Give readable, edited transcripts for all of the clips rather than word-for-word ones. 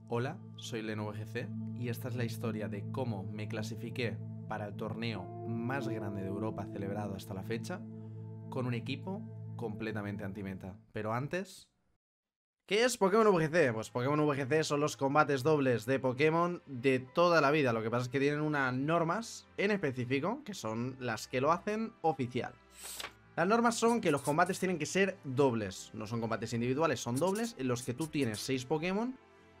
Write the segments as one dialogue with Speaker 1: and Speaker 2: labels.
Speaker 1: Hola, soy LenovoGC y esta es la historia de cómo me clasifiqué para el torneo más grande de Europa celebrado hasta la fecha con un equipo completamente anti-meta. Pero antes... ¿Qué es Pokémon VGC? Pues Pokémon VGC son los combates dobles de Pokémon de toda la vida. Lo que pasa es que tienen unas normas en específico, que son las que lo hacen oficial. Las normas son que los combates tienen que ser dobles. No son combates individuales, son dobles en los que tú tienes 6 Pokémon,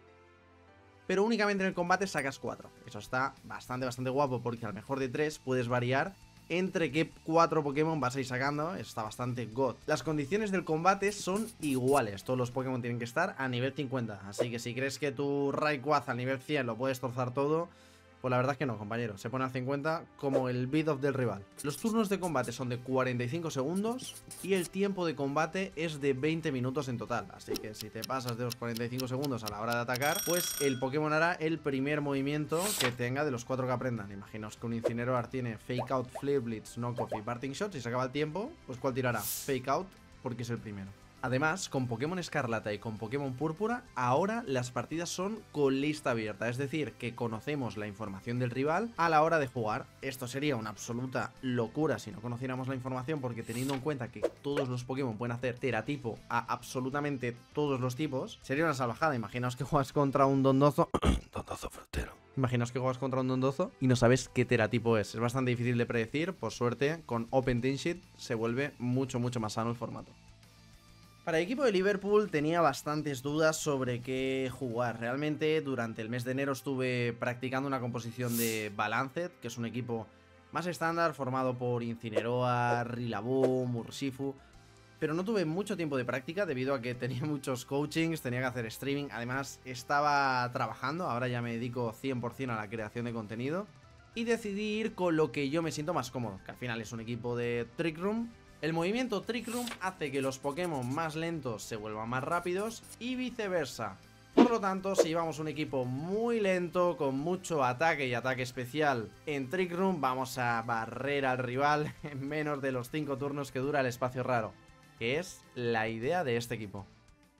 Speaker 1: pero únicamente en el combate sacas 4. Eso está bastante guapo, porque al mejor de 3 puedes variar entre qué 4 Pokémon vas a ir sacando. Eso está bastante god. Las condiciones del combate son iguales. Todos los Pokémon tienen que estar a nivel 50. Así que si crees que tu Rayquaza al nivel 100 lo puedes torzar todo, pues la verdad es que no, compañero. Se pone a 50 como el beat of del rival. Los turnos de combate son de 45 segundos y el tiempo de combate es de 20 minutos en total. Así que si te pasas de los 45 segundos a la hora de atacar, pues el Pokémon hará el primer movimiento que tenga de los 4 que aprendan. Imaginaos que un Incineroar tiene Fake Out, Flare Blitz, Knock-Off y Parting Shot. Si se acaba el tiempo, pues ¿cuál tirará? Fake Out, porque es el primero. Además, con Pokémon Escarlata y con Pokémon Púrpura, ahora las partidas son con lista abierta, es decir, que conocemos la información del rival a la hora de jugar. Esto sería una absoluta locura si no conociéramos la información, porque teniendo en cuenta que todos los Pokémon pueden hacer teratipo a absolutamente todos los tipos, sería una salvajada. Imaginaos que juegas contra un Dondozo Dondozo frutero. Imaginaos que juegas contra un Dondozo y no sabes qué teratipo es. Es bastante difícil de predecir. Por suerte, con Open Team Sheet se vuelve mucho más sano el formato. Para el equipo de Liverpool tenía bastantes dudas sobre qué jugar. Realmente durante el mes de enero estuve practicando una composición de Balanced, que es un equipo más estándar formado por Incineroar, Rillaboom, Urshifu, pero no tuve mucho tiempo de práctica debido a que tenía muchos coachings, tenía que hacer streaming. Además estaba trabajando, ahora ya me dedico 100% a la creación de contenido y decidí ir con lo que yo me siento más cómodo, que al final es un equipo de Trick Room. El movimiento Trick Room hace que los Pokémon más lentos se vuelvan más rápidos y viceversa. Por lo tanto, si llevamos un equipo muy lento, con mucho ataque y ataque especial en Trick Room, vamos a barrer al rival en menos de los 5 turnos que dura el espacio raro, que es la idea de este equipo.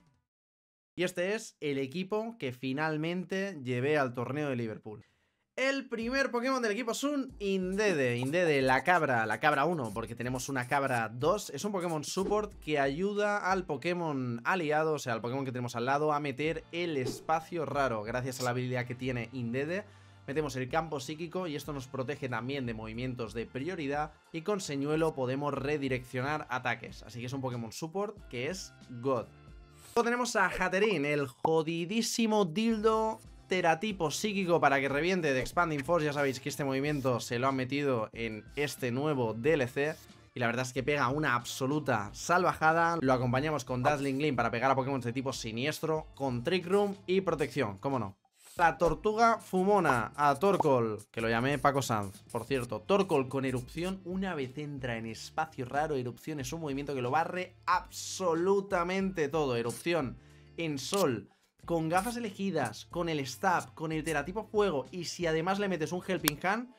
Speaker 1: Y este es el equipo que finalmente llevé al torneo de Liverpool. El primer Pokémon del equipo es un Indede. Indede, la cabra 1, porque tenemos una cabra 2. Es un Pokémon support que ayuda al Pokémon aliado, o sea, al Pokémon que tenemos al lado, a meter el espacio raro. Gracias a la habilidad que tiene Indede, metemos el campo psíquico y esto nos protege también de movimientos de prioridad. Y con Señuelo podemos redireccionar ataques. Así que es un Pokémon support que es God. Luego tenemos a Hatterene, el jodidísimo dildo teratipo psíquico para que reviente de Expanding Force. Ya sabéis que este movimiento se lo han metido en este nuevo DLC y la verdad es que pega una absoluta salvajada. Lo acompañamos con Dazzling Gleam para pegar a Pokémon de tipo siniestro, con Trick Room y protección, cómo no. La Tortuga Fumona, a Torkoal, que lo llamé Paco Sanz, por cierto. Torkoal con erupción, una vez entra en espacio raro, erupción es un movimiento que lo barre absolutamente todo. Erupción en sol, con gafas elegidas, con el stab, con el teratipo fuego, y si además le metes un Helping Hand,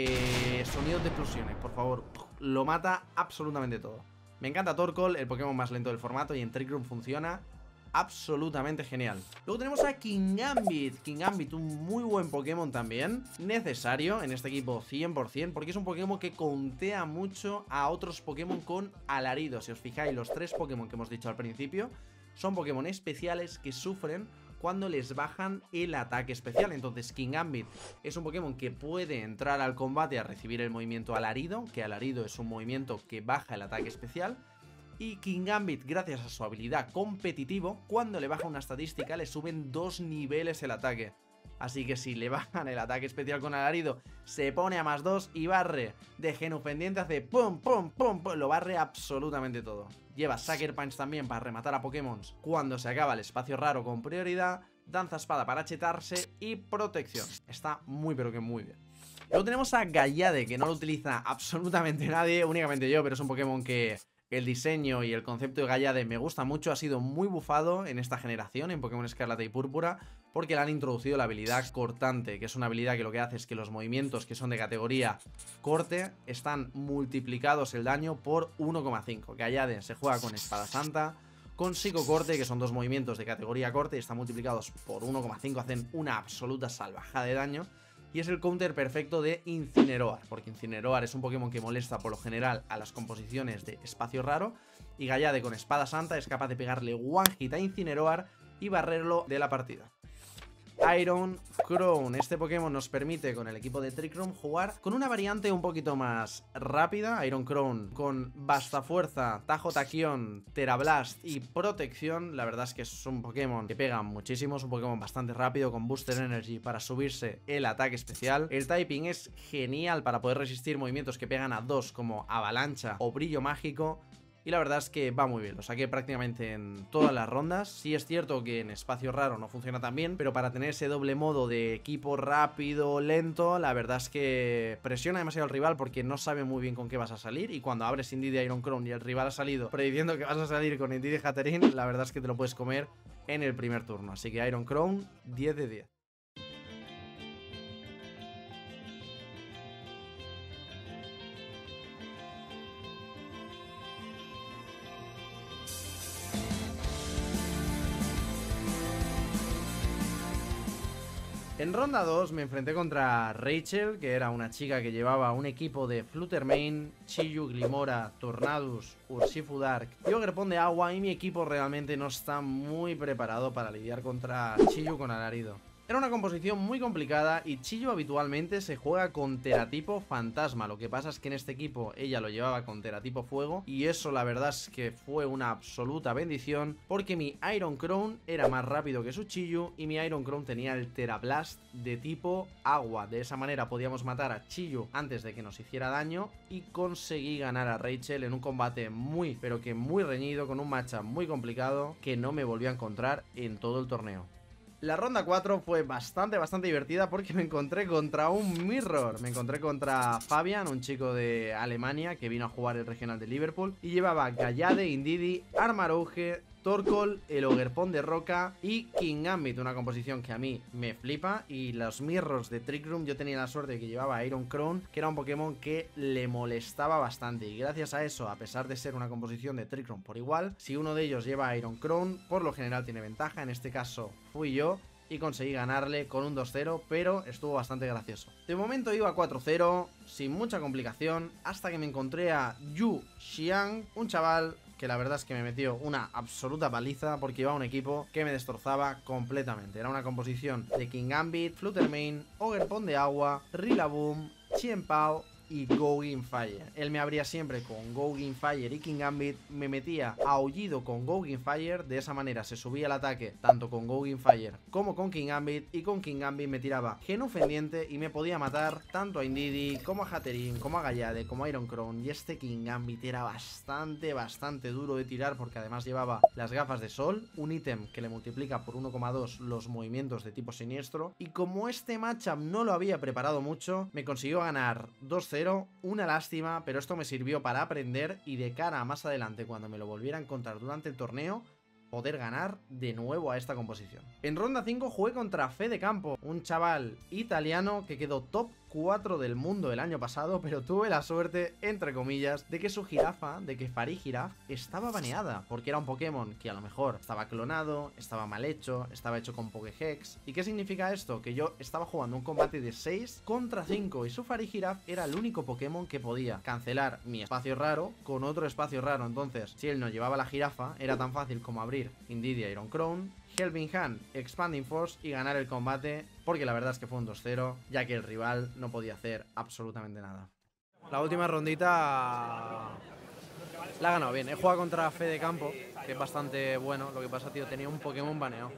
Speaker 1: sonidos de explosiones, por favor, lo mata absolutamente todo. Me encanta Torkoal, el Pokémon más lento del formato, y en Trick Room funciona absolutamente genial. Luego tenemos a Kingambit. Kingambit, un muy buen Pokémon también, necesario en este equipo 100%, porque es un Pokémon que contea mucho a otros Pokémon con alarido. Si os fijáis, los 3 Pokémon que hemos dicho al principio son Pokémon especiales que sufren cuando les bajan el ataque especial. Entonces Kingambit es un Pokémon que puede entrar al combate a recibir el movimiento alarido, que alarido es un movimiento que baja el ataque especial. Y Kingambit, gracias a su habilidad competitivo, cuando le baja una estadística le suben 2 niveles el ataque. Así que si le bajan el ataque especial con alarido, se pone a +2 y barre de genufendiente, hace pum, pum, pum, pum, lo barre absolutamente todo. Lleva Sucker Punch también para rematar a Pokémon cuando se acaba el espacio raro con prioridad, Danza Espada para chetarse y protección. Está muy pero que muy bien. Luego tenemos a Gallade, que no lo utiliza absolutamente nadie, únicamente yo, pero es un Pokémon que el diseño y el concepto de Gallade me gusta mucho. Ha sido muy bufado en esta generación, en Pokémon Escarlata y Púrpura, porque le han introducido la habilidad Cortante, que es una habilidad que lo que hace es que los movimientos que son de categoría corte están multiplicados el daño por 1,5. Gallade se juega con Espada Santa, con psicocorte, que son 2 movimientos de categoría corte y están multiplicados por 1,5, hacen una absoluta salvajada de daño. Y es el counter perfecto de Incineroar, porque Incineroar es un Pokémon que molesta por lo general a las composiciones de espacio raro, y Gallade con Espada Santa es capaz de pegarle one hit a Incineroar y barrerlo de la partida. Iron Crown, este Pokémon nos permite con el equipo de Trick Room jugar con una variante un poquito más rápida. Iron Crown con Basta Fuerza, Tajo Taquión, Terablast y Protección. La verdad es que es un Pokémon que pega muchísimo, es un Pokémon bastante rápido con Booster Energy para subirse el ataque especial. El typing es genial para poder resistir movimientos que pegan a 2 como Avalancha o Brillo Mágico. Y la verdad es que va muy bien, lo saqué prácticamente en todas las rondas. Sí es cierto que en espacio raro no funciona tan bien, pero para tener ese doble modo de equipo rápido, lento, la verdad es que presiona demasiado al rival porque no sabe muy bien con qué vas a salir. Y cuando abres Indeedee Iron Crown y el rival ha salido prediciendo que vas a salir con Indeedee Hatterene, la verdad es que te lo puedes comer en el primer turno. Así que Iron Crown, 10 de 10. En ronda 2 me enfrenté contra Rachel, que era una chica que llevaba un equipo de Fluttermane, Chiyu, Glimora, Tornadus, Urshifu Dark y Ogerpon de agua, y mi equipo realmente no está muy preparado para lidiar contra Chiyu con Alarido. Era una composición muy complicada y Chiyu habitualmente se juega con Teratipo Fantasma. Lo que pasa es que en este equipo ella lo llevaba con Teratipo Fuego y eso la verdad es que fue una absoluta bendición porque mi Iron Crown era más rápido que su Chiyu y mi Iron Crown tenía el Terablast de tipo agua. De esa manera podíamos matar a Chiyu antes de que nos hiciera daño y conseguí ganar a Rachel en un combate muy pero que muy reñido, con un matchup muy complicado que no me volví a encontrar en todo el torneo. La ronda 4 fue bastante divertida porque me encontré contra un Mirror. Me encontré contra Fabian, un chico de Alemania que vino a jugar el regional de Liverpool y llevaba Gallade, Indeedee, Armarouge, Torkoal, el Ogerpon de roca y Kingambit, una composición que a mí me flipa. Y los Mirrors de Trick Room, yo tenía la suerte de que llevaba Iron Crown, que era un Pokémon que le molestaba bastante, y gracias a eso, a pesar de ser una composición de Trick Room por igual, si uno de ellos lleva Iron Crown, por lo general tiene ventaja. En este caso fui yo y conseguí ganarle con un 2-0, pero estuvo bastante gracioso. De momento iba 4-0, sin mucha complicación, hasta que me encontré a Yu Xiang, un chaval que la verdad es que me metió una absoluta paliza porque iba a un equipo que me destrozaba completamente. Era una composición de Kingambit, Fluttermane, Ogerpon de agua, Rillaboom, Chien-Pao y Gouge Fire. Él me abría siempre con Gouge Fire y Kingambit, me metía Aullido con Gouge Fire, de esa manera se subía el ataque tanto con Gouge Fire como con Kingambit, y con Kingambit me tiraba Genu Fendiente y me podía matar tanto a Indeedee como a Hatterene, como a Gallade, como a Iron Crown. Y este Kingambit era bastante duro de tirar porque además llevaba las gafas de sol, un ítem que le multiplica por 1,2 los movimientos de tipo siniestro, y como este matchup no lo había preparado mucho, me consiguió ganar 2-0. Una lástima, pero esto me sirvió para aprender y de cara a más adelante, cuando me lo volviera a encontrar durante el torneo, poder ganar de nuevo a esta composición. En ronda 5 jugué contra Fede Campo, un chaval italiano que quedó top 4 del mundo el año pasado, pero tuve la suerte, entre comillas, de que su jirafa, de que Farigiraf, estaba baneada, porque era un Pokémon que a lo mejor estaba clonado, estaba mal hecho, estaba hecho con Pokéhex. ¿Y qué significa esto? Que yo estaba jugando un combate de 6 contra 5 y su Farigiraf era el único Pokémon que podía cancelar mi espacio raro con otro espacio raro. Entonces, si él no llevaba la jirafa, era tan fácil como abrir Indeedee Iron Crown, Helping Hand, Expanding Force y ganar el combate, porque la verdad es que fue un 2-0, ya que el rival no podía hacer absolutamente nada. La última rondita la ha ganado bien. He jugado contra Fede Campo, que es bastante bueno. Lo que pasa, tío, tenía un Pokémon baneado.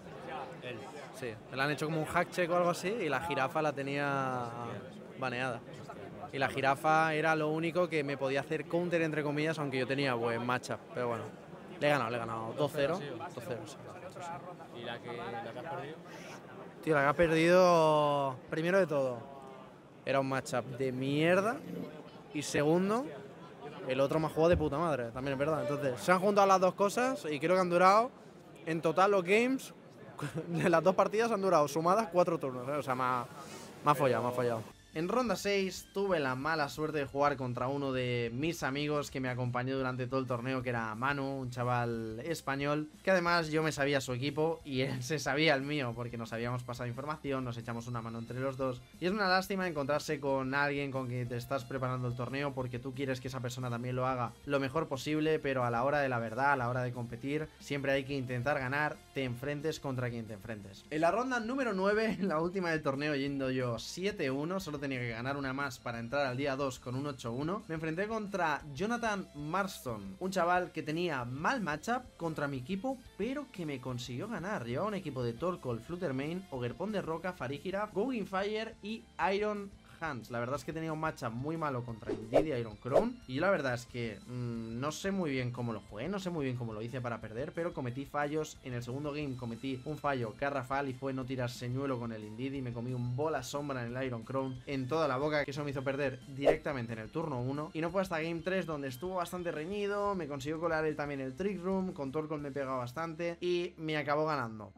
Speaker 1: Sí, le han hecho como un hack check o algo así y la jirafa la tenía baneada. Y la jirafa era lo único que me podía hacer counter, entre comillas, aunque yo tenía buen matchup. Pero bueno, le he ganado 2-0. 2-0, sí.
Speaker 2: ¿Y la que has perdido?
Speaker 1: Tío, la que ha perdido, primero de todo, era un matchup de mierda. Y segundo, el otro me ha jugado de puta madre, también es verdad. Entonces, se han juntado las dos cosas y creo que han durado, en total los games, las dos partidas han durado sumadas 4 turnos, ¿eh? O sea, me ha follado. En ronda 6 tuve la mala suerte de jugar contra uno de mis amigos que me acompañó durante todo el torneo, que era Manu, un chaval español, que además yo me sabía su equipo y él se sabía el mío, porque nos habíamos pasado información, nos echamos una mano entre los dos, y es una lástima encontrarse con alguien con quien te estás preparando el torneo porque tú quieres que esa persona también lo haga lo mejor posible, pero a la hora de la verdad, a la hora de competir, siempre hay que intentar ganar, te enfrentes contra quien te enfrentes. En la ronda número 9, la última del torneo, yendo yo 7-1, solo tenía que ganar una más para entrar al día 2 con un 8-1. Me enfrenté contra Jonathan Marston, un chaval que tenía mal matchup contra mi equipo, pero que me consiguió ganar. Llevaba un equipo de Torkoal, Fluttermane, Ogerpon de Roca, Farigiraf, Gogin Fire y Iron Hands. La verdad es que tenía un matchup muy malo contra Indeed y Iron Crown, y yo la verdad es que no sé muy bien cómo lo jugué, no sé muy bien cómo lo hice para perder, pero cometí fallos. En el segundo game cometí un fallo garrafal y fue no tirar señuelo con el Indeed y me comí un bola sombra en el Iron Crown en toda la boca, que eso me hizo perder directamente en el turno 1, y no fue hasta game 3 donde estuvo bastante reñido, me consiguió colar él también el Trick Room, con Torkoal me pegaba bastante y me acabó ganando.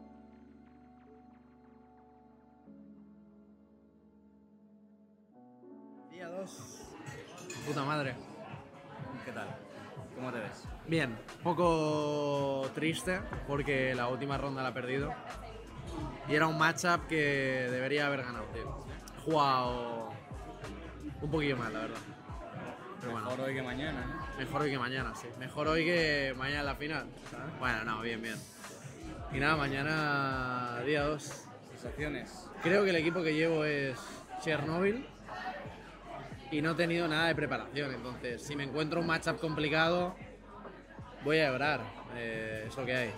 Speaker 3: Día 2. Puta madre. ¿Qué tal? ¿Cómo te ves? Bien, un poco triste porque la última ronda la he perdido. Y era un matchup que debería haber ganado, tío. He jugado un poquillo mal, la verdad. Pero bueno,
Speaker 2: Mejor hoy que mañana, ¿no?
Speaker 3: mejor hoy que mañana, sí. Mejor hoy que mañana en la final, ¿sabes? Bueno, no, bien, bien. Y nada, mañana día 2.
Speaker 2: Sensaciones.
Speaker 3: Creo que el equipo que llevo es Chernobyl. Y no he tenido nada de preparación, entonces si me encuentro un matchup complicado voy a llorar, es lo que hay.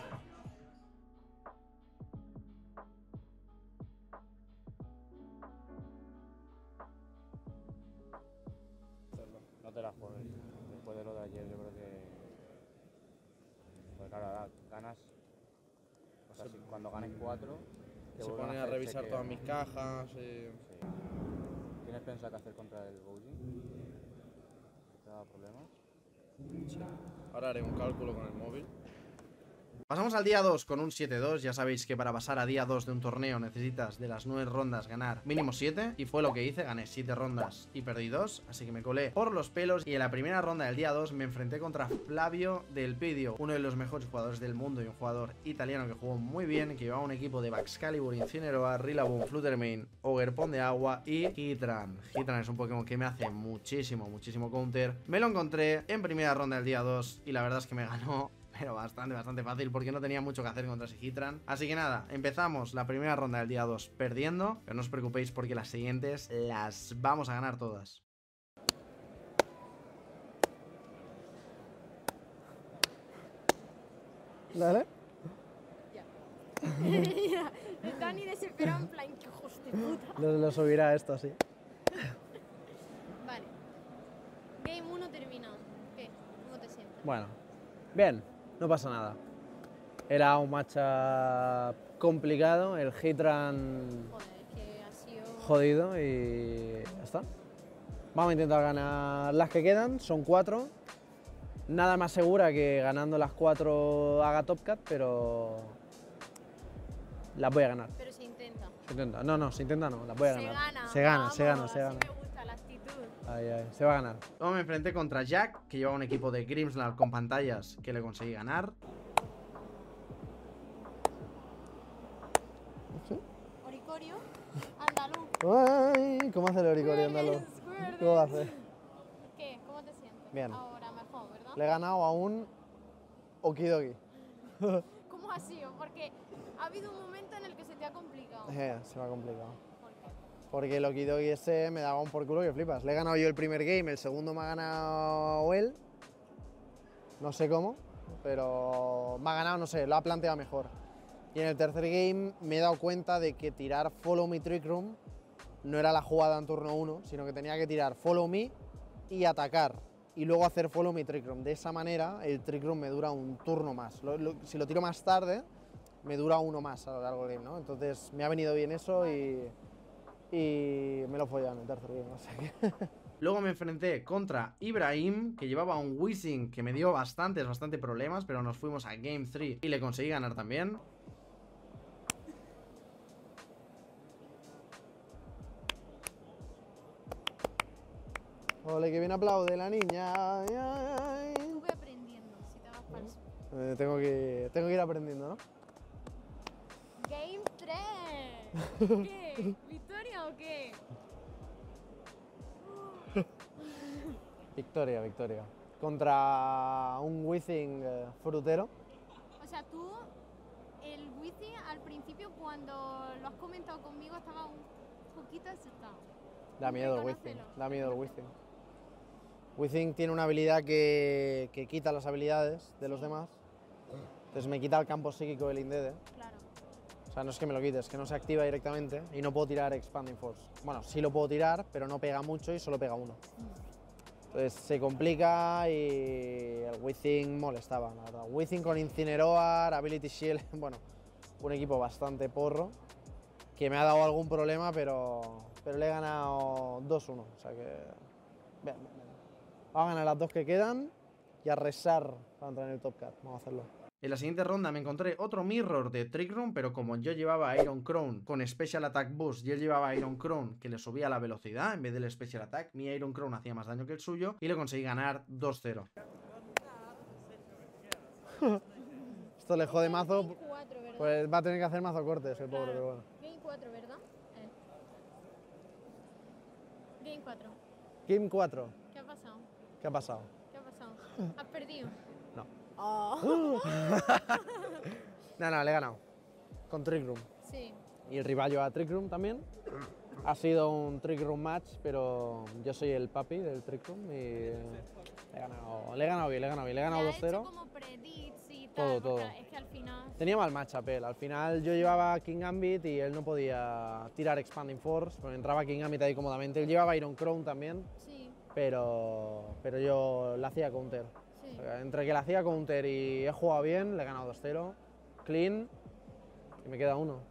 Speaker 2: No te la juegues. Después de lo de ayer yo creo que... Pues claro, ahora ganas... O sea, cuando ganes 4...
Speaker 1: Se ponen a revisar todas mis cajas.
Speaker 2: Sí. ¿Tienes pensado qué hacer contra el Gojin? ¿Te da problemas?
Speaker 1: Sí. Ahora haré un cálculo con el móvil. Pasamos al día 2 con un 7-2. Ya sabéis que para pasar a día 2 de un torneo necesitas de las 9 rondas ganar mínimo 7. Y fue lo que hice, gané 7 rondas y perdí 2. Así que me colé por los pelos. Y en la primera ronda del día 2 me enfrenté contra Flavio Del Pidio, uno de los mejores jugadores del mundo y un jugador italiano que jugó muy bien, que llevaba un equipo de Baxcalibur, Incineroar, Rillaboom, Fluttermane, Ogerpon de agua y Heatran. Heatran es un Pokémon que me hace muchísimo counter. Me lo encontré en primera ronda del día 2 y la verdad es que me ganó, pero bastante fácil, porque no tenía mucho que hacer contra ese Heatran. Así que nada, empezamos la primera ronda del día 2 perdiendo, pero no os preocupéis porque las siguientes las vamos a ganar todas.
Speaker 4: ¿Dale?
Speaker 5: Ya. Mira, el Dani desesperado en plan, que hijos de puta.
Speaker 4: Lo subirá esto así.
Speaker 5: Vale. Game 1 terminado. ¿Qué? ¿Cómo te sientes?
Speaker 4: Bueno, bien, no pasa nada. Era un matchup complicado, el Heatran
Speaker 5: Joder, es que ha sido...
Speaker 4: jodido y ya está. Vamos a intentar ganar las que quedan, son 4. Nada más segura que ganando las 4 haga Top Cat, pero las voy a ganar.
Speaker 5: Pero se intenta.
Speaker 4: Se intenta. No, se intenta no, las voy a
Speaker 5: Se
Speaker 4: ganar.
Speaker 5: gana.
Speaker 4: Se gana,
Speaker 5: vamos,
Speaker 4: se gana.
Speaker 5: así me gusta la actitud.
Speaker 4: Ay, se va a ganar.
Speaker 1: Luego me enfrenté contra Jack, que llevaba un equipo de Grimmsnarl con pantallas que le conseguí ganar.
Speaker 5: Oricorio, andaluz.
Speaker 4: Ay, ¿cómo hace el Oricorio andaluz? ¿Cómo va a hacer?
Speaker 5: ¿Qué? ¿Cómo te sientes?
Speaker 4: Bien.
Speaker 5: Ahora mejor, ¿verdad?
Speaker 4: Le he ganado a un Okidoki.
Speaker 5: ¿Cómo ha sido? Porque ha habido un momento en el que se te ha complicado.
Speaker 4: Se me ha complicado.
Speaker 5: ¿Por qué?
Speaker 4: Porque el Okidoki ese me daba un por culo que flipas. Le he ganado yo el primer game, el segundo me ha ganado él. No sé cómo, pero me ha ganado, no sé, lo ha planteado mejor. Y en el tercer game me he dado cuenta de que tirar Follow Me Trick Room no era la jugada en turno 1, sino que tenía que tirar Follow Me y atacar. Y luego hacer Follow Me Trick Room. De esa manera el Trick Room me dura un turno más. Si lo tiro más tarde, me dura uno más a lo largo del game, ¿no? Entonces me ha venido bien eso y me lo he follado en el tercer game. O sea que...
Speaker 1: Luego me enfrenté contra Ibrahim, que llevaba un Weezing que me dio bastante problemas, pero nos fuimos a Game 3 y le conseguí ganar también.
Speaker 4: Ole, que bien aplaude la niña. Ay, ay, ay.
Speaker 5: Tú ve aprendiendo, si te vas para el sur.
Speaker 4: Tengo que ir aprendiendo, ¿no?
Speaker 5: Game 3. ¿Qué? ¿Victoria o qué?
Speaker 4: Victoria, victoria. Contra un Withing frutero.
Speaker 5: O sea, tú, el Withy al principio cuando lo has comentado conmigo estaba un poquito asustado.
Speaker 4: Da miedo el Withing.
Speaker 5: Reconócelo.
Speaker 4: Da miedo el Withing. Withing tiene una habilidad que quita las habilidades de los demás. Entonces me quita el campo psíquico del Indede.
Speaker 5: Claro.
Speaker 4: O sea, no es que me lo quite, es que no se activa directamente y no puedo tirar Expanding Force. Bueno, sí lo puedo tirar, pero no pega mucho y solo pega uno. Entonces se complica y el Withing molestaba, la verdad. Withing con Incineroar, Ability Shield, bueno, un equipo bastante porro que me ha dado algún problema, pero le he ganado 2-1. O sea que. Bien, bien, bien. Vamos a ganar las dos que quedan y a rezar para entrar en el Top Cut. Vamos a hacerlo.
Speaker 1: En la siguiente ronda me encontré otro Mirror de Trick Room, pero como yo llevaba Iron Crown con Special Attack Boost y él llevaba Iron Crown que le subía la velocidad en vez del Special Attack, mi Iron Crown hacía más daño que el suyo y le conseguí ganar 2-0.
Speaker 4: Esto le jode mazo,
Speaker 5: Game 4, ¿verdad?
Speaker 4: pues va a tener que hacer mazo cortes el pobre, pero bueno.
Speaker 5: Game 4, ¿verdad? Game 4.
Speaker 4: Game 4,
Speaker 5: ¿Qué ha pasado?
Speaker 4: ¿qué ha pasado?
Speaker 5: ¿Qué ha pasado? ¿Has perdido?
Speaker 4: No.
Speaker 5: Oh.
Speaker 4: No, le he ganado. Con Trick Room.
Speaker 5: Sí.
Speaker 4: Y el rival lleva Trick Room también. Ha sido un Trick Room match, pero yo soy el papi del Trick Room y le he ganado bien, le he ganado
Speaker 5: Ya he hecho
Speaker 4: 2-0.
Speaker 5: como predicts y
Speaker 4: Todo,
Speaker 5: tal, porque
Speaker 4: todo.
Speaker 5: es que al final...
Speaker 4: Tenía mal matchup él. Al final yo llevaba King Gambit y él no podía tirar Expanding Force, porque entraba King Gambit ahí cómodamente. Él llevaba Iron Crown también,
Speaker 5: Sí,
Speaker 4: pero yo le hacía counter.
Speaker 5: sí.
Speaker 4: O sea, entre que le hacía counter y he jugado bien, le he ganado 2-0. Clean. Y me queda uno.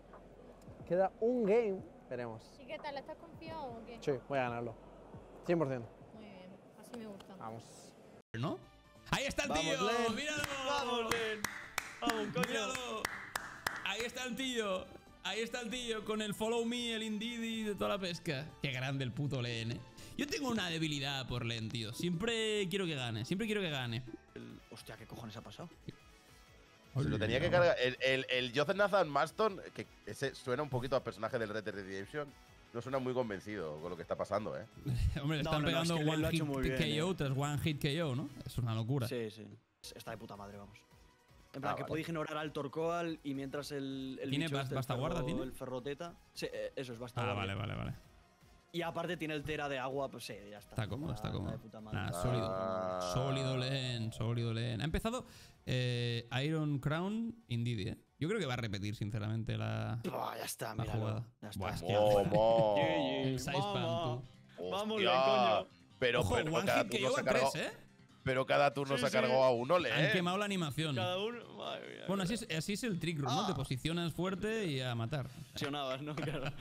Speaker 4: Queda un game. Veremos.
Speaker 5: ¿Y qué tal? ¿Estás confiado o qué?
Speaker 4: Sí, voy a ganarlo. 100%.
Speaker 5: Muy bien, así me gusta.
Speaker 4: Vamos.
Speaker 6: ¿No? ¡Ahí está el
Speaker 7: Vamos,
Speaker 6: tío!
Speaker 7: Len.
Speaker 6: ¡Míralo!
Speaker 7: ¡Vamos, Len! ¡Vamos, coño!
Speaker 6: ¡Míralo! Ahí está el tío. Ahí está el tío con el follow me, el Indeed de toda la pesca. Qué grande el puto Len, ¿eh? Yo tengo una debilidad por Len, tío. Siempre quiero que gane, siempre quiero que gane.
Speaker 7: Hostia, ¿qué cojones ha pasado?
Speaker 8: Se lo tenía que cargar. El Joseph Nathan Marston, que ese suena un poquito a personaje del Red Dead Redemption, no suena muy convencido con lo que está pasando, ¿eh?
Speaker 6: Hombre, le
Speaker 7: No,
Speaker 6: están
Speaker 7: no,
Speaker 6: pegando
Speaker 7: es que Len lo ha
Speaker 6: one
Speaker 7: hecho
Speaker 6: hit
Speaker 7: muy bien,
Speaker 6: KO tras one hit KO, ¿no? Es una locura.
Speaker 7: Sí, sí. Está de puta madre, vamos. En plan, que
Speaker 8: vale.
Speaker 7: puede ignorar al Torcoal y mientras el
Speaker 6: ¿Tiene
Speaker 7: bicho este,
Speaker 6: basta
Speaker 7: el
Speaker 6: guarda, tiene?
Speaker 7: El ferroteta. Sí, eso es basta
Speaker 6: Ah,
Speaker 7: guarda.
Speaker 6: vale.
Speaker 7: Y aparte tiene el Tera de agua, pues sí, ya está.
Speaker 6: Está cómodo, está cómodo.
Speaker 7: de puta madre.
Speaker 6: Nah, sólido. Sólido Len, sólido Len. Ha empezado Iron Crown Indeed, ¿eh? Yo creo que va a repetir, sinceramente, la
Speaker 7: Ya está,
Speaker 6: la
Speaker 7: mira.
Speaker 6: jugada.
Speaker 7: Ya
Speaker 6: Buah,
Speaker 7: está.
Speaker 6: es que-
Speaker 8: ¡Momo!
Speaker 6: El size spam, tú.
Speaker 7: Vamos,
Speaker 8: Hostia.
Speaker 7: coño.
Speaker 8: Pero,
Speaker 6: Ojo,
Speaker 8: pero
Speaker 6: one
Speaker 8: cada
Speaker 6: hit
Speaker 8: turno
Speaker 6: KO
Speaker 8: se ha
Speaker 6: a
Speaker 8: cargado.
Speaker 6: 3, ¿eh?
Speaker 8: Pero cada turno
Speaker 7: Sí,
Speaker 8: se ha
Speaker 7: sí.
Speaker 8: cargado a uno,
Speaker 6: Han
Speaker 8: ¿eh?
Speaker 6: quemado la animación.
Speaker 7: Cada uno. Madre mía.
Speaker 6: Bueno, así es el trick room, ¿no? Te posicionas fuerte y a matar.
Speaker 7: Posicionabas, ¿no? Claro.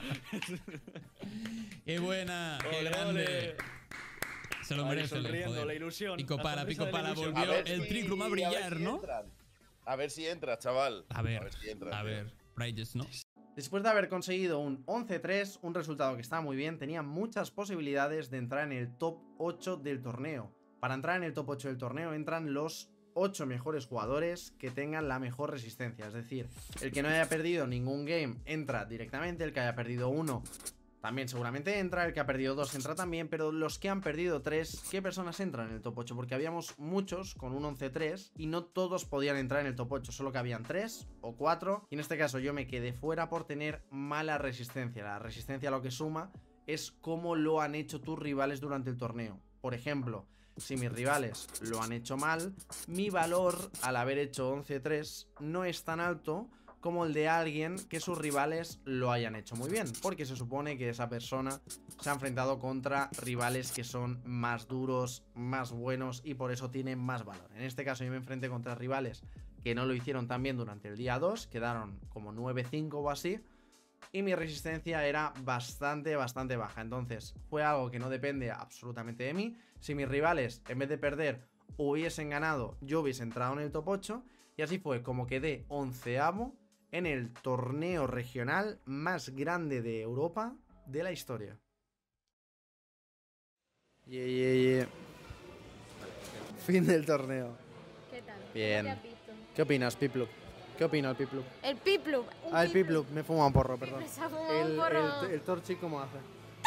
Speaker 6: ¡Qué buena! ¡Qué
Speaker 7: Ole,
Speaker 6: grande!
Speaker 7: ole.
Speaker 6: Se lo
Speaker 7: Ahí
Speaker 6: merece, Len,
Speaker 7: sonriendo,
Speaker 6: joder.
Speaker 7: la ilusión.
Speaker 6: Pico
Speaker 7: La
Speaker 6: pala,
Speaker 7: sonrisa
Speaker 6: pico
Speaker 7: de la
Speaker 6: pala.
Speaker 7: ilusión.
Speaker 6: Volvió
Speaker 8: ver
Speaker 6: el
Speaker 8: si-
Speaker 6: trick room a
Speaker 8: ver
Speaker 6: brillar,
Speaker 8: si
Speaker 6: ¿no?
Speaker 8: entran. A ver si entras, chaval.
Speaker 6: A ver,
Speaker 8: si entras,
Speaker 6: a
Speaker 8: tío.
Speaker 6: ver. Bridges, ¿no?
Speaker 1: Después de haber conseguido un 11-3, un resultado que estaba muy bien, tenía muchas posibilidades de entrar en el top 8 del torneo. Para entrar en el top 8 del torneo entran los 8 mejores jugadores que tengan la mejor resistencia. Es decir, el que no haya perdido ningún game entra directamente, el que haya perdido uno también seguramente entra, el que ha perdido 2 entra también, pero los que han perdido 3, ¿qué personas entran en el top 8? Porque habíamos muchos con un 11-3 y no todos podían entrar en el top 8, solo que habían 3 o 4 y en este caso yo me quedé fuera por tener mala resistencia. La resistencia lo que suma es cómo lo han hecho tus rivales durante el torneo. Por ejemplo, si mis rivales lo han hecho mal, mi valor al haber hecho 11-3 no es tan alto como el de alguien que sus rivales lo hayan hecho muy bien, porque se supone que esa persona se ha enfrentado contra rivales que son más duros, más buenos y por eso tienen más valor. En este caso yo me enfrenté contra rivales que no lo hicieron tan bien durante el día 2, quedaron como 9-5 o así, y mi resistencia era bastante baja. Entonces fue algo que no depende absolutamente de mí. Si mis rivales en vez de perder hubiesen ganado, yo hubiese entrado en el top 8 y así fue como quedé 11avo en el torneo regional más grande de Europa de la historia.
Speaker 4: Fin del torneo.
Speaker 5: ¿Qué tal?
Speaker 4: Bien.
Speaker 5: ¿Cómo te has visto?
Speaker 4: ¿Qué opinas, Piplup? ¿Qué opina el Piplup?
Speaker 5: El Piplup.
Speaker 4: Ah, el Piplup. Me fuma un porro, perdón.
Speaker 5: Se ha fumado un porro.
Speaker 4: El Torchic, ¿cómo hace?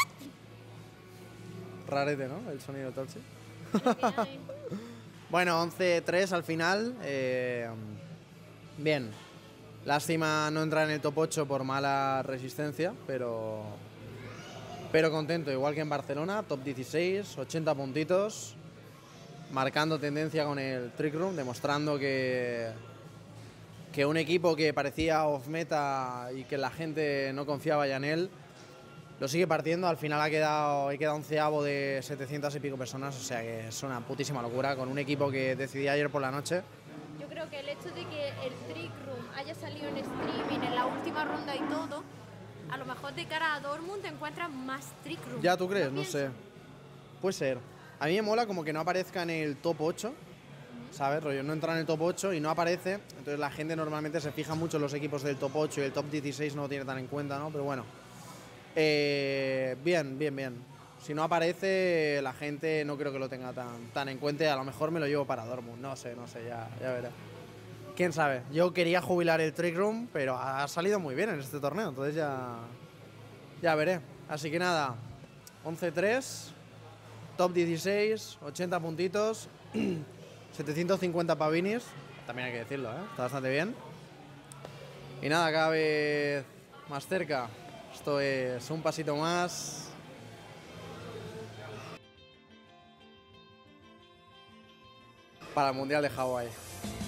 Speaker 4: Rarete, ¿no? El sonido del Torchic. Bueno, 11-3 al final. Bien. Lástima no entrar en el top 8 por mala resistencia, pero contento. Igual que en Barcelona, top 16, 80 puntitos, marcando tendencia con el Trick Room, demostrando que un equipo que parecía off-meta y que la gente no confiaba ya en él, lo sigue partiendo. Al final he quedado 11avo de 700 y pico personas, o sea que es una putísima locura, con un equipo que decidí ayer por la noche.
Speaker 5: Yo creo que el hecho de que el Trick Room haya salido en streaming en la última ronda y todo, a lo mejor de cara a Dortmund te encuentras más Trick Room.
Speaker 4: ¿Ya tú crees?
Speaker 5: ¿No
Speaker 4: No
Speaker 5: piensas?
Speaker 4: sé. Puede ser. A mí me mola como que no aparezca en el top 8, ¿sabes? Rollo, no entra en el top 8 y no aparece, entonces la gente normalmente se fija mucho en los equipos del top 8 y el top 16 no lo tiene tan en cuenta, ¿no? Pero bueno. Bien. Si no aparece, la gente no creo que lo tenga tan en cuenta y a lo mejor me lo llevo para Dortmund. No sé, ya veré. ¿Quién sabe? Yo quería jubilar el Trick Room, pero ha salido muy bien en este torneo, entonces ya veré. Así que nada, 11-3, top 16, 80 puntitos, 750 pavinis, también hay que decirlo, ¿eh? Está bastante bien. Y nada, cada vez más cerca. Esto es un pasito más para el Mundial de Hawái.